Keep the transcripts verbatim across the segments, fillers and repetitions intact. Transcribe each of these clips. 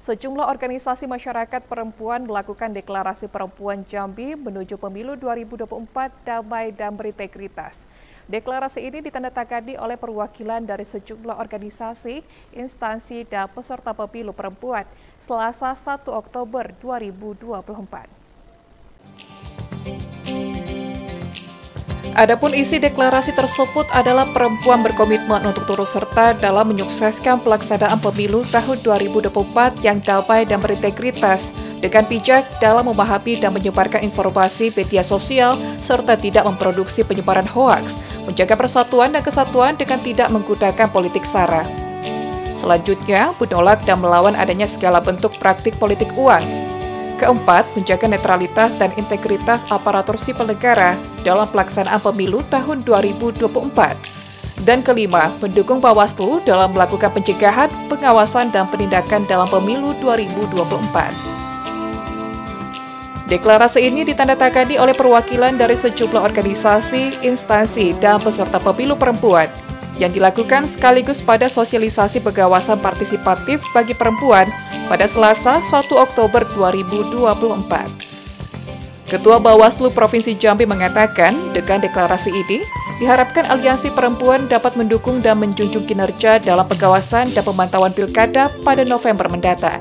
Sejumlah organisasi masyarakat perempuan melakukan deklarasi perempuan Jambi menuju pemilu dua ribu dua puluh empat damai dan berintegritas. Deklarasi ini ditandatangani oleh perwakilan dari sejumlah organisasi, instansi, dan peserta pemilu perempuan Selasa satu Oktober dua ribu dua puluh empat. Adapun isi deklarasi tersebut adalah perempuan berkomitmen untuk turut serta dalam menyukseskan pelaksanaan pemilu tahun dua ribu dua puluh empat yang damai dan berintegritas, dengan bijak dalam memahami dan menyebarkan informasi media sosial, serta tidak memproduksi penyebaran hoaks, menjaga persatuan dan kesatuan dengan tidak menggunakan politik sara. Selanjutnya, menolak dan melawan adanya segala bentuk praktik politik uang. Keempat, menjaga netralitas dan integritas aparatur sipil negara dalam pelaksanaan pemilu tahun dua ribu dua puluh empat. Dan kelima, mendukung Bawaslu dalam melakukan pencegahan, pengawasan, dan penindakan dalam pemilu dua ribu dua puluh empat. Deklarasi ini ditandatangani oleh perwakilan dari sejumlah organisasi, instansi, dan peserta pemilu perempuan yang dilakukan sekaligus pada sosialisasi pengawasan partisipatif bagi perempuan pada Selasa satu Oktober dua ribu dua puluh empat. Ketua Bawaslu Provinsi Jambi mengatakan, dengan deklarasi ini, diharapkan aliansi perempuan dapat mendukung dan menjunjung kinerja dalam pengawasan dan pemantauan pilkada pada November mendatang.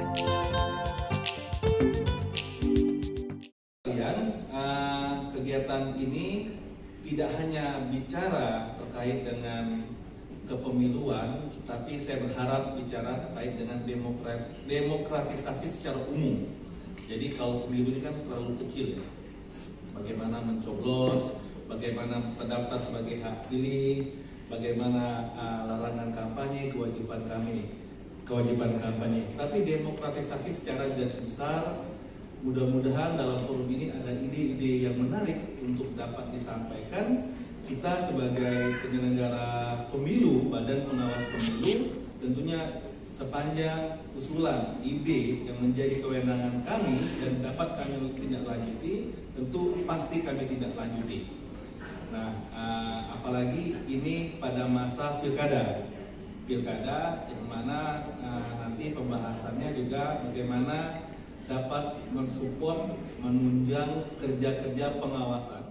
Kegiatan ini tidak hanya bicara terkait dengan kepemiluan, tapi saya berharap bicara terkait dengan demokrat, demokratisasi secara umum. Jadi kalau pemilu ini kan terlalu kecil, ya. Bagaimana mencoblos, bagaimana terdaftar sebagai hak pilih, bagaimana uh, larangan kampanye, kewajiban kami, kewajiban kampanye. Tapi demokratisasi secara garis besar, mudah-mudahan dalam forum ini ada ide-ide yang menarik untuk dapat disampaikan. Kita sebagai penyelenggara pemilu, Badan Pengawas Pemilu, tentunya sepanjang usulan, ide yang menjadi kewenangan kami dan dapat kami tindak lanjuti, tentu pasti kami tidak lanjuti. Nah, uh, apalagi ini pada masa pilkada, pilkada yang mana uh, nanti pembahasannya juga bagaimana dapat mensupport, menunjang kerja-kerja pengawasan.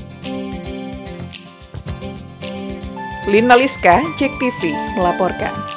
Lina Liska, Jek T V melaporkan.